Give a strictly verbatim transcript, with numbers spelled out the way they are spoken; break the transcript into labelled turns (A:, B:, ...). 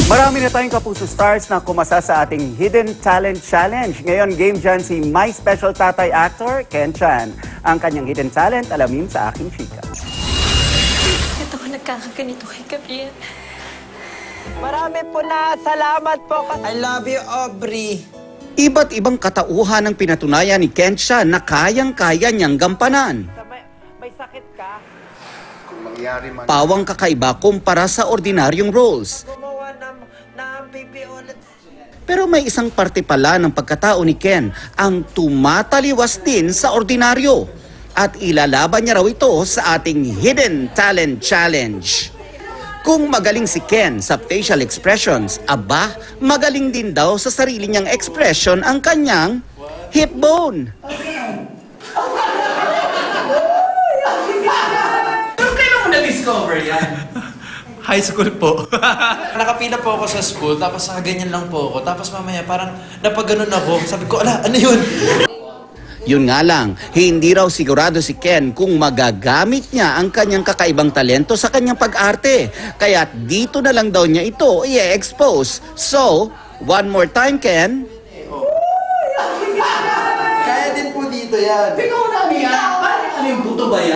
A: Marami na tayong Kapuso stars na kumasa sa ating Hidden Talent Challenge. Ngayon, game dyan si My Special Tatay actor, Ken Chan. Ang kanyang hidden talent, alamin sa aking Chika.
B: Ito ko nagkakaganito kay Gabriel.
C: Marami po na salamat po.
D: I love you, Aubrey.
A: Iba't ibang katauhan ang pinatunayan ni Ken Chan na kayang-kaya niyang gampanan.
C: May, may sakit ka?
A: Pawang kakaiba kumpara sa ordinaryong roles.
C: Gumawa ng, ng baby ulit.
A: Pero may isang parte pala ng pagkatao ni Ken ang tumataliwas din sa ordinaryo. At ilalaban niya raw ito sa ating Hidden Talent Challenge. Kung magaling si Ken sa facial expressions, aba, magaling din daw sa sarili niyang expression ang kanyang hip bone.
D: Pero kailan mo na-discover yan?
E: High school po.
D: Nakapila po ako sa school, tapos sa ganyan lang po ako. Tapos mamaya parang napaganon ako. Sabi ko, ala, ano yun?
A: Yun nga lang, hindi raw sigurado si Ken kung magagamit niya ang kanyang kakaibang talento sa kanyang pag-arte. Kaya dito na lang daw niya ito i-expose. So, one more time, Ken.
D: Kaya din po dito yan.
E: Ikaw na niya. Ano yung buto ba yan?